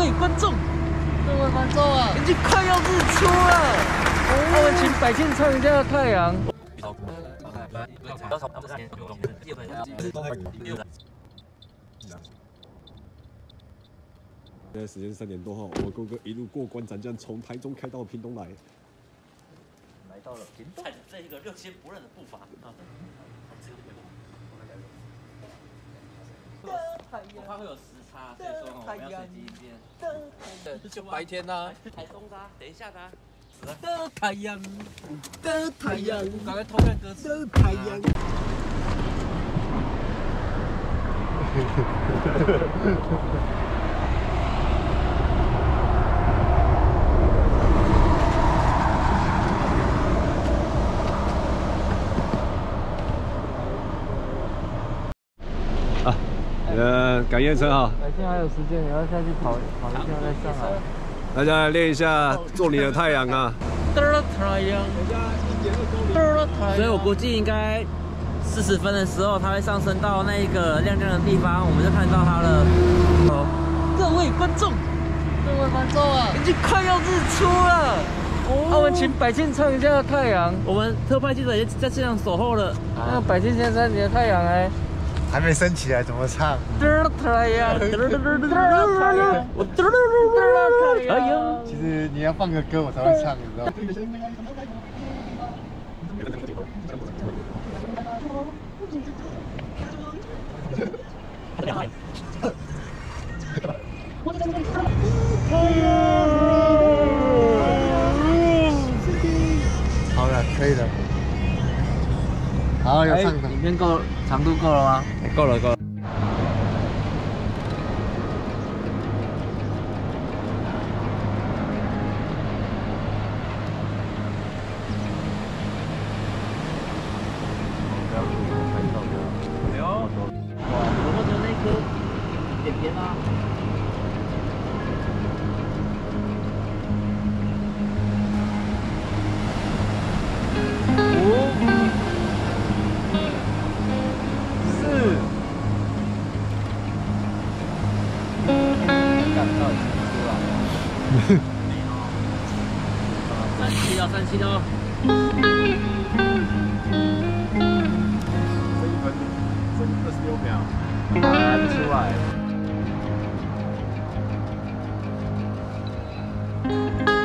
位观众啊，已经快要日出了。那我们请百姓唱一下《太阳》。 现在时间3点多哈，我哥哥一路过关斩将，从台中开到屏东来。 来到了屏东，踩着这个热心不认的步伐啊。我怕会有时差，所以说我们要随机应变。就白天呐，台中的，等一下的。的太阳，的太阳，赶快偷看歌词。的太阳。 赶夜车哈， 现在还有时间，你要下去跑一下再上来。 大家来练一下做你的太阳啊！ 的太阳，所以我估计应该40分的时候，它会上升到那一个亮亮的地方，我们就看到它了。各位观众啊，已经快要日出了。那我们请百姓唱一下《太阳》。我们特派记者也在现场守候了。那百姓先生，你的太阳哎？ 还没升起来，怎么唱？ 太阳， 其实你要放个歌，我才会唱，你知道吗？好了，可以了。好，要唱的。 影片够长度够了吗？够了，够了。哎呦，哇，我摸着那颗点点啊。 37哦，37哦。 剩26秒， 还不出来。